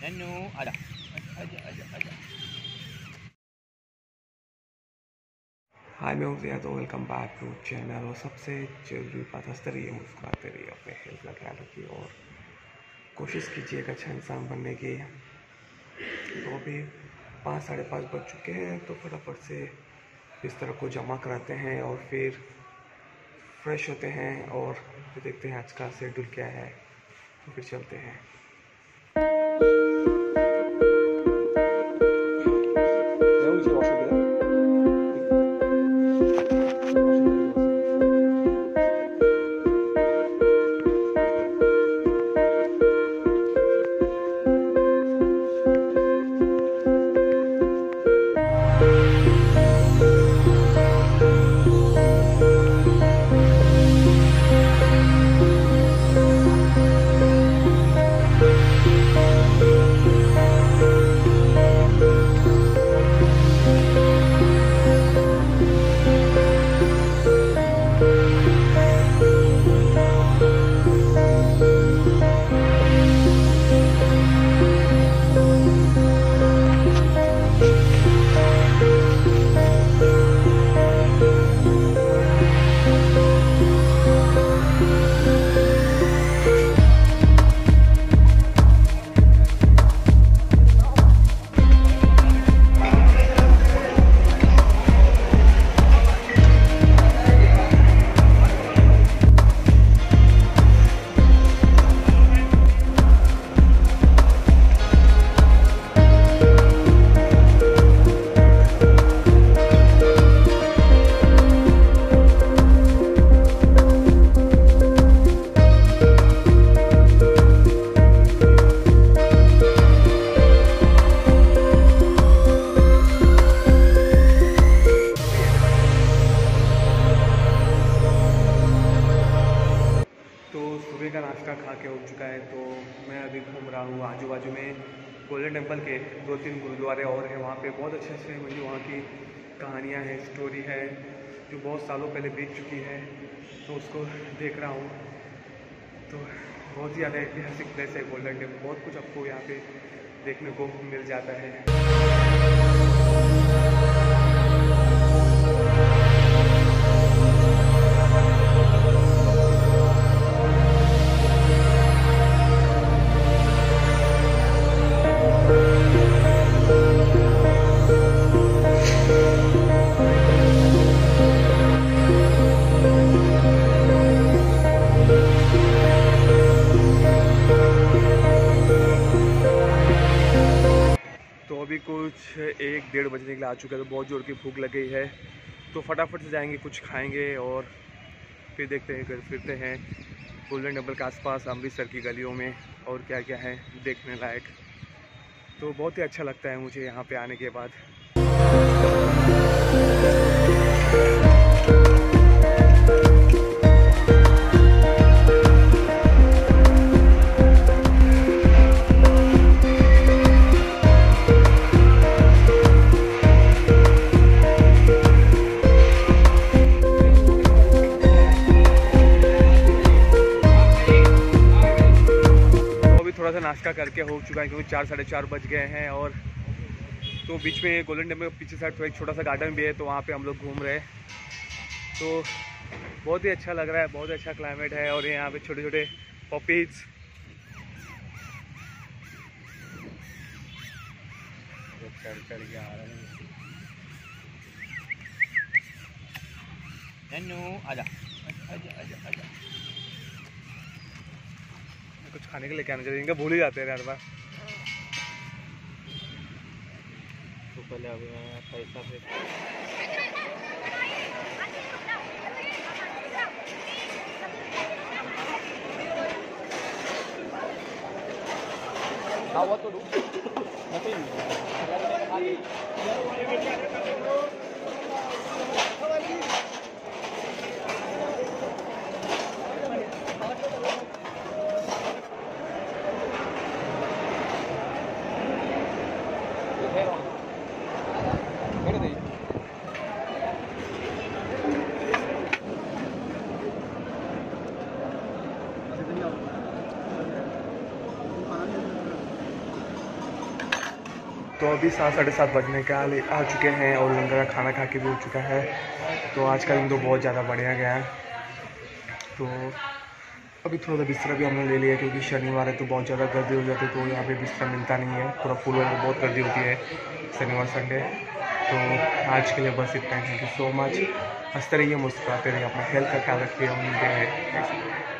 नन्नू आजा आजा आजा आजा। हाय, मैं हूँ ज़िया, तो वेलकम बैक टू चैनल। और सबसे जरूरी बात, हंसते रहिए, मुस्कुराते रहिए, अपने हेल्थ का ख्याल रखिए और कोशिश कीजिए एक अच्छा इंसान बनने की। तो अभी 5 साढ़े 5 बज चुके हैं, तो फटाफट से बिस्तर को जमा कराते हैं और फिर फ्रेश होते हैं और फिर देखते हैं आज का शेड्यूल क्या है, तो फिर चलते हैं। सुबह का नाश्ता खा के हो चुका है, तो मैं अभी घूम रहा हूँ आजू बाजू में। गोल्डन टेम्पल के 2-3 गुरुद्वारे और हैं वहाँ पे, बहुत अच्छे अच्छे मुझे वहाँ की कहानियाँ हैं, स्टोरी है जो बहुत सालों पहले बीत चुकी है, तो उसको देख रहा हूँ। तो बहुत ही ज़्यादा ऐतिहासिक प्लेस है गोल्डन टेम्पल, बहुत कुछ आपको यहाँ पे देखने को मिल जाता है। तो अभी कुछ 1-1:30 बजने के लिए आ चुके हैं, तो बहुत ज़ोर की भूख लग गई है, तो फटाफट से जाएंगे, कुछ खाएंगे और फिर देखते हैं, फिरते हैं गोल्डन टेम्पल के आसपास, अमृतसर की गलियों में और क्या क्या है देखने लायक। तो बहुत ही अच्छा लगता है मुझे यहाँ पे आने के बाद। थोड़ा सा नाश्ता करके हो चुका है, क्योंकि 4 साढ़े 4 बज गए हैं। और तो बीच में गोल्डन टेम्पल के पीछे साइड एक छोटा सा गार्डन भी है, तो वहाँ पे हम लोग घूम रहे हैं। तो बहुत ही अच्छा लग रहा है, बहुत अच्छा क्लाइमेट है। और यहाँ पे छोटे छोटे पॉपीज, चढ़ के आ रहे हैं। नन्नू आजा आजा आजा आजा। कुछ खाने के लिए क्या चाहिए, इनका भूल ही जाते हैं हर बार। तो पहले अभी पैसा से वो तो तो अभी 7-7:30 बजने के आ चुके हैं और लंगर का खाना खा के भी हो चुका है। तो आज का दिन तो बहुत ज़्यादा बढ़िया गया है। तो अभी थोड़ा सा बिस्तर भी हमने ले लिया क्योंकि शनिवार है तो बहुत ज़्यादा गर्दी हो जाती है, तो यहाँ पे बिस्तर मिलता नहीं है, पूरा फुल होने बहुत गर्दी होती है शनिवार संडे। तो आज के लिए बस इतना ही। Thank you so much. हंसते रहिए, मुस्कुराते रहिए, अपना हेल्थ का ख्याल रखिए। उम्मीद है